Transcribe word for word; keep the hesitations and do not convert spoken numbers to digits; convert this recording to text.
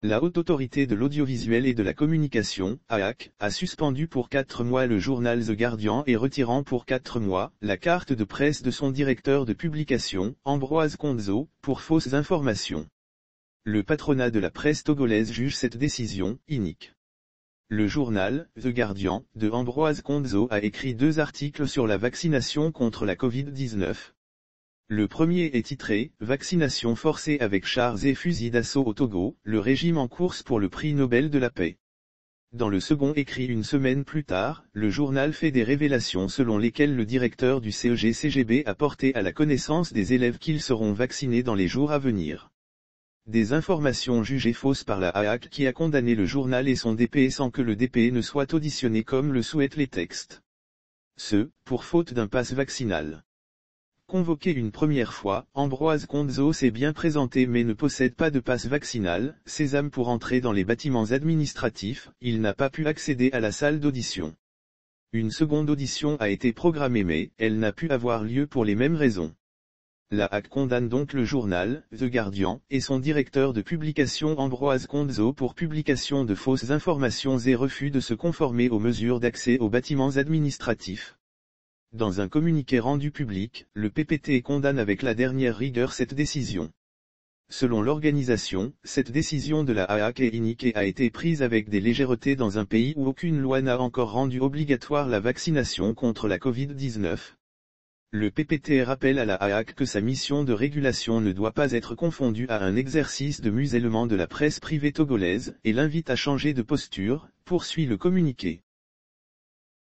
La Haute Autorité de l'Audiovisuel et de la Communication, A A C, a suspendu pour quatre mois le journal The Guardian et retirant pour quatre mois la carte de presse de son directeur de publication, Ambroise Kondzo, pour fausses informations. Le patronat de la presse togolaise juge cette décision inique. Le journal, The Guardian, de Ambroise Kondzo a écrit deux articles sur la vaccination contre la covid dix-neuf. Le premier est titré « Vaccination forcée avec chars et fusils d'assaut au Togo, le régime en course pour le prix Nobel de la paix ». Dans le second écrit une semaine plus tard, le journal fait des révélations selon lesquelles le directeur du C E G C G B a porté à la connaissance des élèves qu'ils seront vaccinés dans les jours à venir. Des informations jugées fausses par la A A C qui a condamné le journal et son D P sans que le D P ne soit auditionné comme le souhaitent les textes. Ce, pour faute d'un pass vaccinal. Convoqué une première fois, Ambroise Kondzo s'est bien présenté mais ne possède pas de passe vaccinal, sésame pour entrer dans les bâtiments administratifs, il n'a pas pu accéder à la salle d'audition. Une seconde audition a été programmée mais, elle n'a pu avoir lieu pour les mêmes raisons. La A C condamne donc le journal, The Guardian, et son directeur de publication Ambroise Kondzo pour publication de fausses informations et refus de se conformer aux mesures d'accès aux bâtiments administratifs. Dans un communiqué rendu public, le P P T condamne avec la dernière rigueur cette décision. Selon l'organisation, cette décision de la A A C est inique et a été prise avec des légèretés dans un pays où aucune loi n'a encore rendu obligatoire la vaccination contre la covid dix-neuf. Le P P T rappelle à la A A C que sa mission de régulation ne doit pas être confondue à un exercice de musellement de la presse privée togolaise, et l'invite à changer de posture, poursuit le communiqué.